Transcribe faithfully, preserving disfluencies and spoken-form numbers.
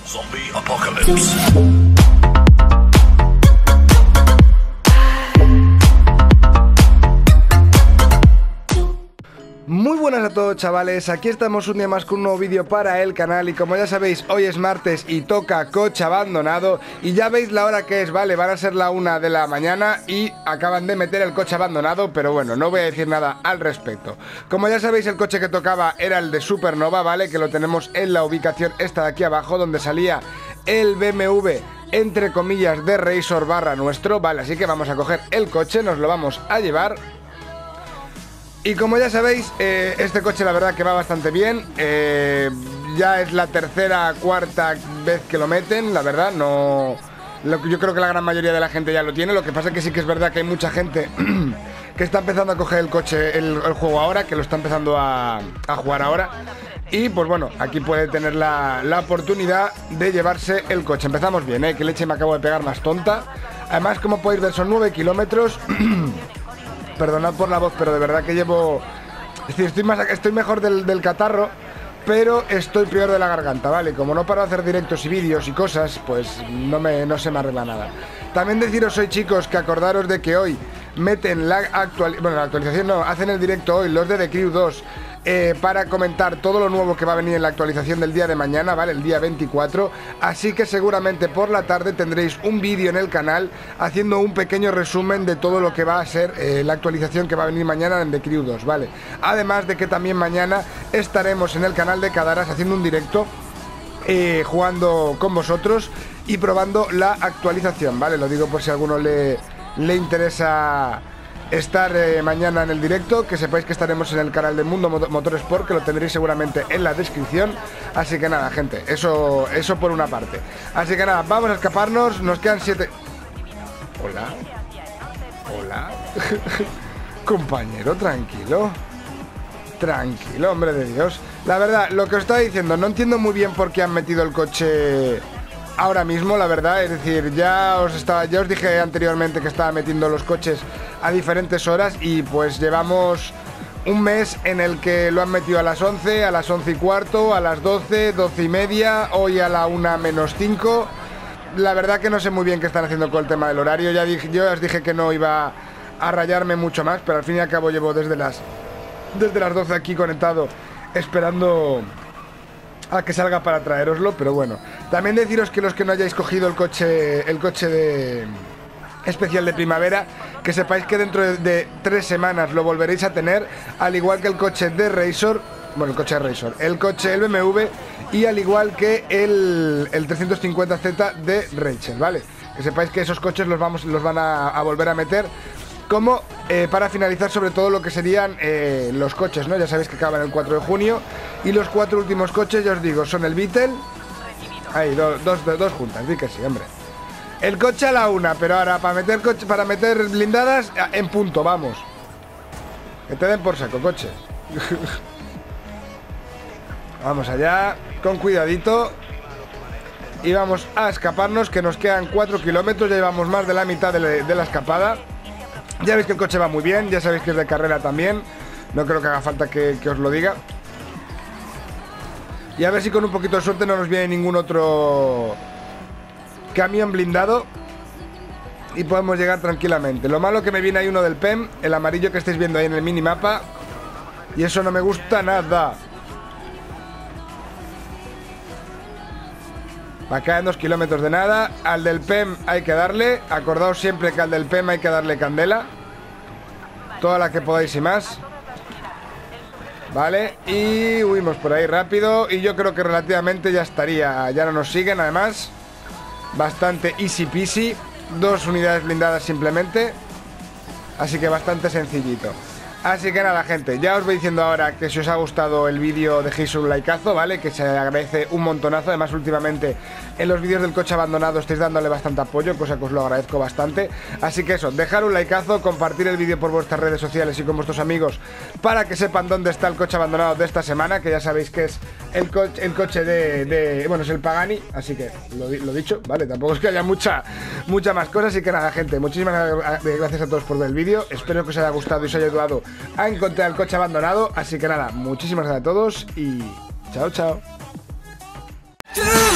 Zombie Apocalypse. Muy buenas a todos, chavales, aquí estamos un día más con un nuevo vídeo para el canal. Y como ya sabéis, hoy es martes y toca coche abandonado. Y ya veis la hora que es, vale, van a ser la una de la mañana y acaban de meter el coche abandonado. Pero bueno, no voy a decir nada al respecto. Como ya sabéis, el coche que tocaba era el de Supernova, vale, que lo tenemos en la ubicación esta de aquí abajo, donde salía el B M W, entre comillas, de Razor barra nuestro, vale. Así que vamos a coger el coche, nos lo vamos a llevar. Y como ya sabéis, eh, este coche la verdad que va bastante bien. eh, Ya es la tercera, cuarta vez que lo meten, la verdad, no... Lo, yo creo que la gran mayoría de la gente ya lo tiene. Lo que pasa es que sí que es verdad que hay mucha gente que está empezando a coger el coche, el, el juego ahora, que lo está empezando a, a jugar ahora. Y pues bueno, aquí puede tener la, la oportunidad de llevarse el coche. Empezamos bien, ¿eh? Que leche me acabo de pegar más tonta. Además, como podéis ver, son nueve kilómetros. Perdonad por la voz, pero de verdad que llevo... Es decir, estoy, más, estoy mejor del, del catarro, pero estoy peor de la garganta, ¿vale? Como no paro de hacer directos y vídeos y cosas, pues no, me, no se me arregla nada. También deciros hoy, chicos, que acordaros de que hoy meten la actualización... Bueno, la actualización no, hacen el directo hoy los de The Crew dos eh, para comentar todo lo nuevo que va a venir en la actualización del día de mañana, ¿vale? El día veinticuatro. Así que seguramente por la tarde tendréis un vídeo en el canal haciendo un pequeño resumen de todo lo que va a ser eh, la actualización que va a venir mañana en The Crew dos, ¿vale? Además de que también mañana estaremos en el canal de Cadaras haciendo un directo eh, jugando con vosotros y probando la actualización, ¿vale? Lo digo por si a alguno le, le interesa estar eh, mañana en el directo, que sepáis que estaremos en el canal de Mundo Motorsport, que lo tendréis seguramente en la descripción. Así que nada, gente, eso, eso por una parte. Así que nada, vamos a escaparnos, nos quedan siete... Hola. Hola. Compañero, tranquilo. Tranquilo, hombre de Dios. La verdad, lo que os estaba diciendo, no entiendo muy bien por qué han metido el coche ahora mismo, la verdad. Es decir, ya os estaba, ya os dije anteriormente que estaba metiendo los coches a diferentes horas y pues llevamos un mes en el que lo han metido a las once, a las once y cuarto, a las doce, doce y media, hoy a la una menos cinco. La verdad que no sé muy bien qué están haciendo con el tema del horario. Ya dije, yo os dije que no iba a rayarme mucho más, pero al fin y al cabo llevo desde las desde las doce aquí conectado esperando a que salga para traeroslo. Pero bueno, también deciros que los que no hayáis cogido el coche el coche de especial de primavera, que sepáis que dentro de, de tres semanas lo volveréis a tener, al igual que el coche de Razor, bueno, el coche de Razor, el coche el B M W y al igual que el, el trescientos cincuenta Z de Rachel, ¿vale? Que sepáis que esos coches los, vamos, los van a, a volver a meter como eh, para finalizar sobre todo lo que serían eh, los coches, ¿no? Ya sabéis que acaban el cuatro de junio y los cuatro últimos coches, ya os digo, son el Beetle. Ahí, do, dos, do, dos juntas, di que sí, hombre. El coche a la una, pero ahora para meter coche, para meter blindadas en punto, vamos. Que te den por saco, coche. Vamos allá, con cuidadito. Y vamos a escaparnos, que nos quedan cuatro kilómetros, ya llevamos más de la mitad de, le, de la escapada. Ya veis que el coche va muy bien, ya sabéis que es de carrera también. No creo que haga falta que, que os lo diga. Y a ver si con un poquito de suerte no nos viene ningún otro camión blindado y podemos llegar tranquilamente. Lo malo que me viene ahí uno del P E M, el amarillo que estáis viendo ahí en el minimapa, y eso no me gusta nada. Acá en dos kilómetros de nada. Al del P E M hay que darle. Acordaos siempre que al del P E M hay que darle candela, toda la que podáis y más. Vale, y huimos por ahí rápido. Y yo creo que relativamente ya estaría. Ya no nos siguen, además. Bastante easy peasy. Dos unidades blindadas simplemente. Así que bastante sencillito. Así que nada, gente, ya os voy diciendo ahora que si os ha gustado el vídeo dejéis un likeazo, ¿vale? Que se agradece un montonazo. Además, últimamente en los vídeos del coche abandonado estáis dándole bastante apoyo, cosa que os lo agradezco bastante. Así que eso, dejar un likeazo, compartir el vídeo por vuestras redes sociales y con vuestros amigos para que sepan dónde está el coche abandonado de esta semana, que ya sabéis que es el, co el coche de, de... Bueno, es el Pagani, así que lo, lo dicho, ¿vale? Tampoco es que haya mucha, mucha más cosas. Así que nada, gente, muchísimas gracias a todos por ver el vídeo. Espero que os haya gustado y os haya ayudado a encontrar el coche abandonado. Así que nada, muchísimas gracias a todos y chao, chao.